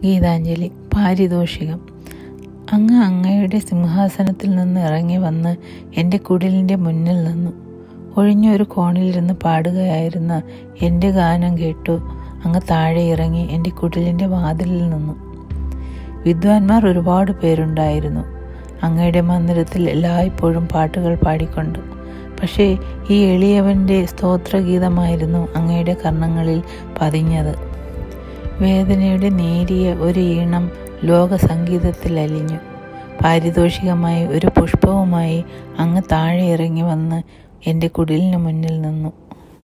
ഗീതാഞ്ജലി. പാരിതോഷികം. അങ്ങയുടെ സിംഹാസനത്തിൽ നിന്ന് ഇറങ്ങി വന്ന് എൻ്റെ കുടിലിൻ്റെ മുന്നിൽ നിന്നു. ഒഴിഞ്ഞൊരു കോണിലിരുന്ന് പാടുകയായിരുന്ന എൻ്റെ ഗാനം കേട്ടു അങ്ങ് താഴെ ഇറങ്ങി എൻ്റെ കുടിലിൻ്റെ വാതിലിൽ നിന്നു. വിദ്വാൻമാർ ഒരുപാട് പേരുണ്ടായിരുന്നു അങ്ങയുടെ മന്ദിരത്തിൽ എല്ലായ്പ്പോഴും പാട്ടുകൾ പാടിക്കൊണ്ട്. പക്ഷേ ഈ എളിയവൻ്റെ സ്തോത്രഗീതമായിരുന്നു അങ്ങയുടെ കർണങ്ങളിൽ പതിഞ്ഞത്. വേദനയുടെ നേരിയ ഒരു ഈണം ലോകസംഗീതത്തിൽ അലിഞ്ഞു. പാരിതോഷികമായി ഒരു പുഷ്പവുമായി അങ്ങ് താഴെ ഇറങ്ങി വന്ന് എൻ്റെ കുടിലിന് മുന്നിൽ നിന്നു.